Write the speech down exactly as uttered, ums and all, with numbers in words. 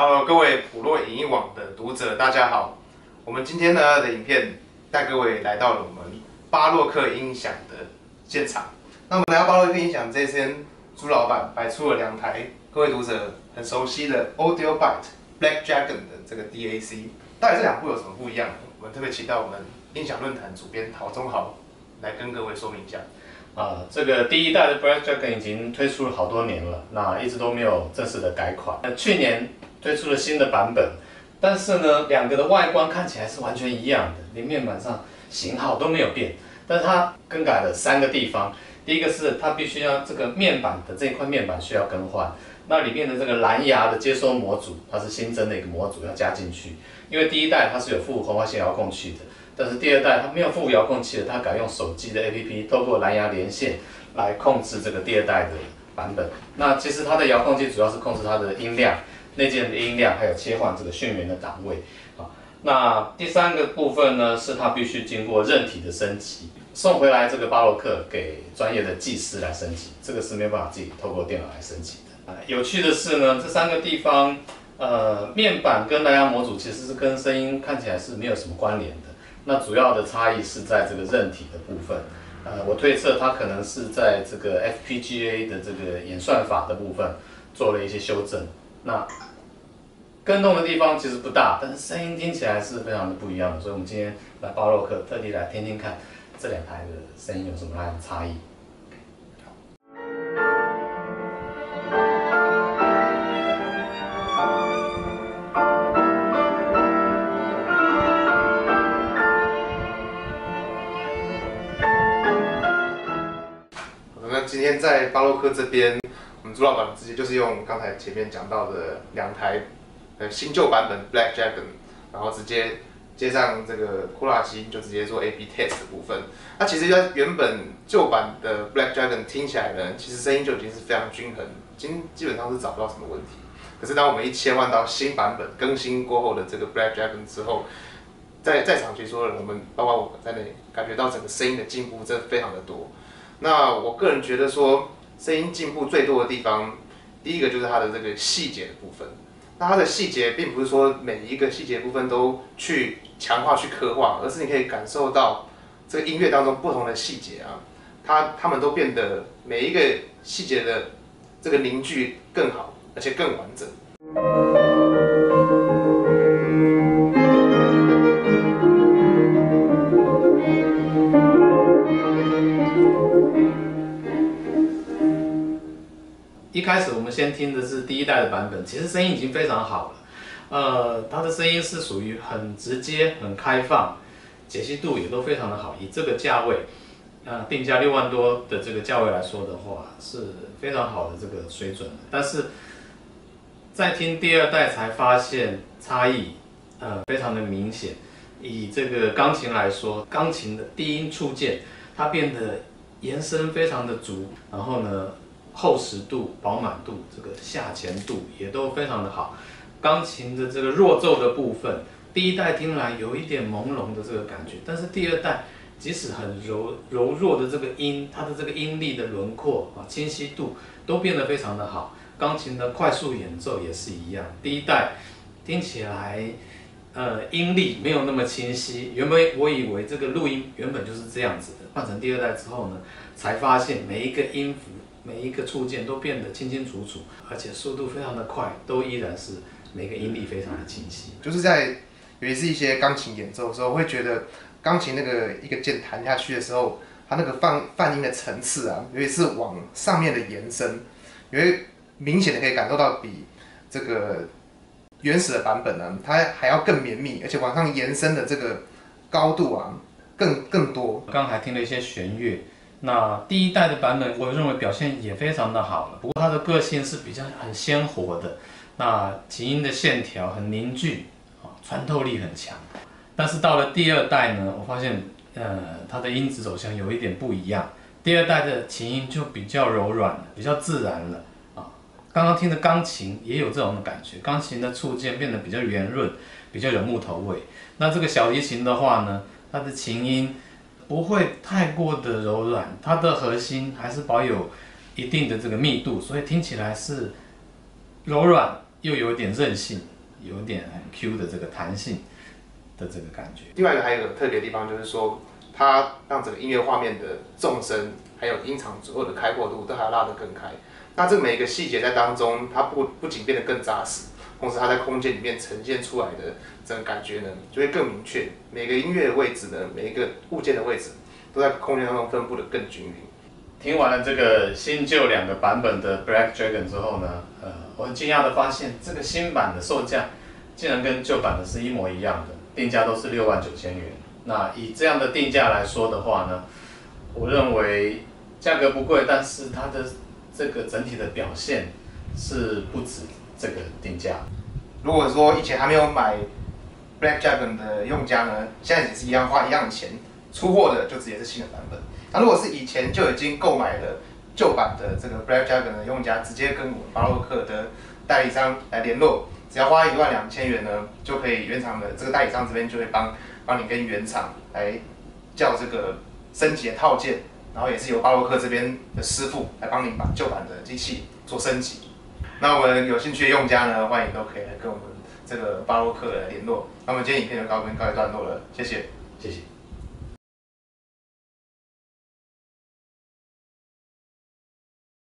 Hello， 各位普洛影音网的读者，大家好。我们今天呢的影片带各位来到了我们巴洛克音响的现场。那我们来到巴洛克音响这天，朱老板摆出了两台各位读者很熟悉的 AudioByte Black Dragon 的这个 D A C。到底这两部有什么不一样呢？我们特别期待我们音响论坛主编陶宗豪来跟各位说明一下。 啊，这个第一代的 Black Dragon 已经推出了好多年了，那一直都没有正式的改款。那去年推出了新的版本，但是呢，两个的外观看起来是完全一样的，连面板上型号都没有变，但是它更改了三个地方。第一个是它必须要这个面板的这一块面板需要更换，那里面的这个蓝牙的接收模组，它是新增的一个模组要加进去，因为第一代它是有附红外线遥控器的。但是第二代它没有附遥控器的，它改用手机的 A P P， 透过蓝牙连线来控制这个第二代的版本。那其实它的遥控器主要是控制它的音量、内建的音量，还有切换这个讯源的档位。啊，那第三个部分呢，是它必须经过韧体的升级，送回来这个巴洛克给专业的技师来升级，这个是没有办法自己透过电脑来升级的。啊，有趣的是呢，这三个地方，呃，面板跟蓝牙模组其实是跟声音看起来是没有什么关联的。那主要的差异是在这个韧体的部分，呃，我推测它可能是在这个 F P G A 的这个演算法的部分做了一些修正。那跟动的地方其实不大，但是声音听起来是非常的不一样的。所以我们今天来巴洛克特地来听听看这两台的声音有什么样的差异。 今天在巴洛克这边，我们朱老板直接就是用刚才前面讲到的两台呃新旧版本 Black Dragon， 然后直接接上这个扩大机，就直接做 A B test 的部分。那其实它原本旧版的 Black Dragon 听起来呢，其实声音就已经是非常均衡，基基本上是找不到什么问题。可是当我们一切换到新版本更新过后的这个 Black Dragon 之后，在在场其实所有人，我们包括我在内，感觉到整个声音的进步真的非常的多。那我个人觉得说，声音进步最多的地方，第一个就是它的这个细节的部分。那它的细节并不是说每一个细节部分都去强化、去刻画，而是你可以感受到这个音乐当中不同的细节啊，它它们都变得每一个细节的这个凝聚更好，而且更完整。 一开始我们先听的是第一代的版本，其实声音已经非常好了。呃，它的声音是属于很直接、很开放，解析度也都非常的好。以这个价位，呃，定价六万多的这个价位来说的话，是非常好的这个水准。但是在听第二代才发现差异，呃，非常的明显。以这个钢琴来说，钢琴的低音触键它变得延伸非常的足，然后呢，厚实度、饱满度、这个下潜度也都非常的好。钢琴的这个弱奏的部分，第一代听来有一点朦胧的这个感觉，但是第二代即使很柔柔弱的这个音，它的这个音力的轮廓啊、清晰度都变得非常的好。钢琴的快速演奏也是一样，第一代听起来呃音力没有那么清晰。原本我以为这个录音原本就是这样子的，换成第二代之后呢，才发现每一个音符、每一个触键都变得清清楚楚，而且速度非常的快，都依然是每个音力非常的清晰。 就是在尤其是一些钢琴演奏的时候，会觉得钢琴那个一个键弹下去的时候，它那个泛泛音的层次啊，尤其是往上面的延伸，因为明显的可以感受到比这个原始的版本呢，它还要更绵密，而且往上延伸的这个高度啊，更更多。 刚才听了一些弦乐。那第一代的版本，我认为表现也非常的好了。不过它的个性是比较很鲜活的，那琴音的线条很凝聚，啊，穿透力很强。但是到了第二代呢，我发现，呃，它的音质走向有一点不一样。第二代的琴音就比较柔软了，比较自然了，啊，刚刚听的钢琴也有这种的感觉，钢琴的触键变得比较圆润，比较有木头味。那这个小提琴的话呢，它的琴音不会太过的柔软，它的核心还是保有一定的这个密度，所以听起来是柔软又有点韧性，有点很 Q 的这个弹性的这个感觉。 另外一个还有一个特别的地方就是说，它让整个音乐画面的纵深还有音场左右的开阔度都还要拉得更开。那这每一个细节在当中，它不不仅变得更扎实，同时它在空间里面呈现出来的整个感觉呢，就会更明确。每个音乐的位置呢，每一个物件的位置，都在空间当中分布的更均匀。 听完了这个新旧两个版本的 Black Dragon 之后呢，呃，我很惊讶的发现，这个新版的售价竟然跟旧版的是一模一样的，定价都是六万九千元。那以这样的定价来说的话呢，我认为价格不贵，但是它的这个整体的表现是不止这个定价。 如果说以前还没有买 Black Dragon 的用家呢，现在也是一样花一样的钱，出货的就直接是新的版本。那如果是以前就已经购买了旧版的这个 Black Dragon 的用家，直接跟我们巴洛克的代理商来联络，只要花一万两千元呢，就可以原厂的这个代理商这边就会帮帮你跟原厂来叫这个升级的套件，然后也是由巴洛克这边的师傅来帮你把旧版的机器做升级。那我们有兴趣的用家呢，欢迎都可以来跟我们这个巴洛克来联络。那么今天影片就到这边告一段落了，谢谢， 谢谢。